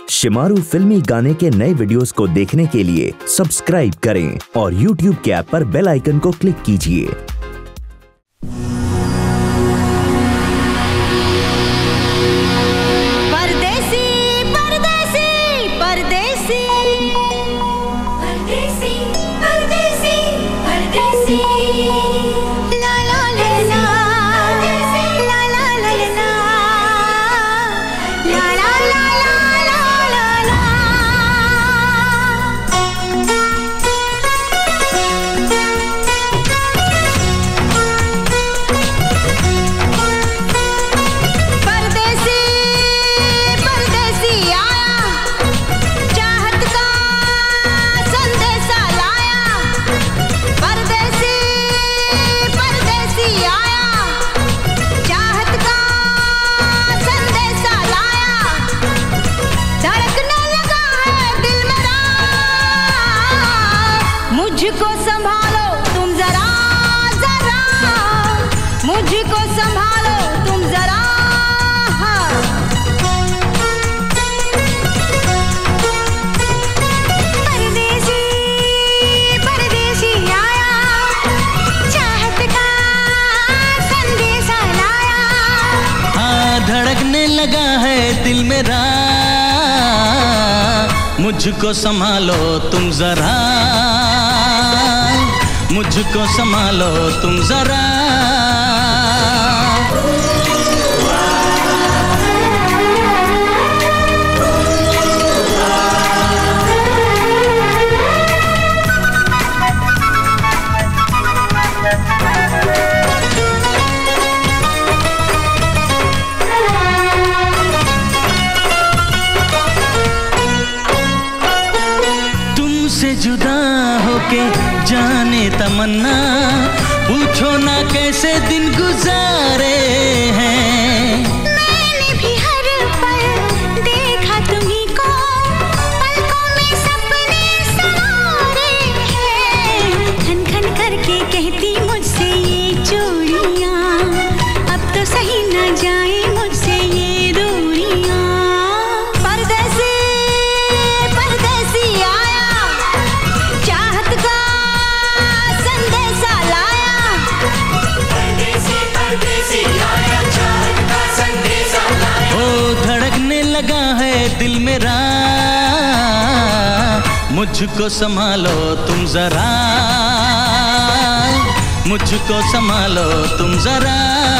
शिमारू फिल्मी गाने के नए वीडियोस को देखने के लिए सब्सक्राइब करें और YouTube के ऐप पर बेल आइकन को क्लिक कीजिए। मुझको संभालो तुम जरा जरा, मुझको संभालो तुम जरा। परदेसी परदेसी आया, चाहत का संदेशा लाया। हाँ, धड़कने लगा है दिल मेरा, मुझको संभालो तुम जरा, मुझको संभालो तुम जरा। तुमसे जुदा होके जाने तमन्ना, पूछो ना कैसे दिन गुजारे हैं। मैंने भी हर पल देखा तुम्हीं को, पलकों में सपने सवारे हैं। खन खन करके कहती मुझसे ये चूड़ियां, अब तो सही न जाए मुझसे ये दूरियां। परदेसी परदेसी आया, चाहत का संदेशा लाया। परदेसी परदेसी आया, चाहत का संदेशा लाया। ओ धड़कने लगा है दिल मेरा, मुझको संभालो तुम जरा, मुझको संभालो तुम जरा।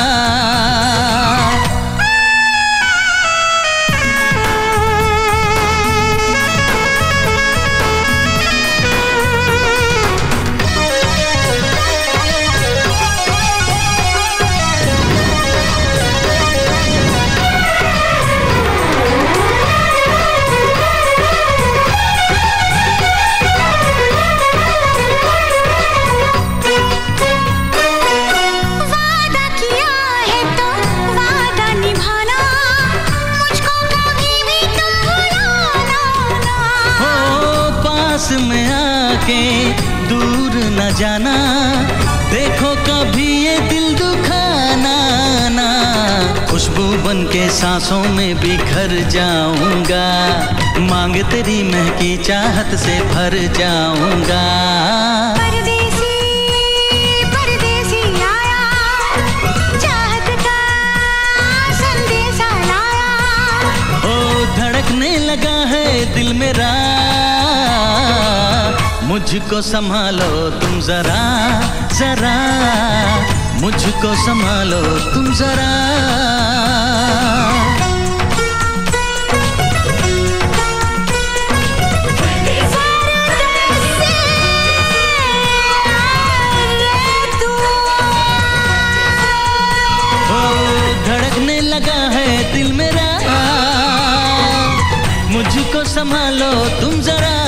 में आके दूर न जाना, देखो कभी ये दिल दुखाना ना। खुशबू बन के सांसों में बिखर जाऊंगा, मांग तेरी महकी चाहत से भर जाऊंगा। परदेसी परदेसी आया, चाहत का संदेशा लाया। ओ धड़कने लगा है दिल मेरा, मुझको संभालो तुम जरा जरा, मुझको संभालो तुम जरा। ओ धड़कने लगा है दिल मेरा, मुझको संभालो तुम जरा।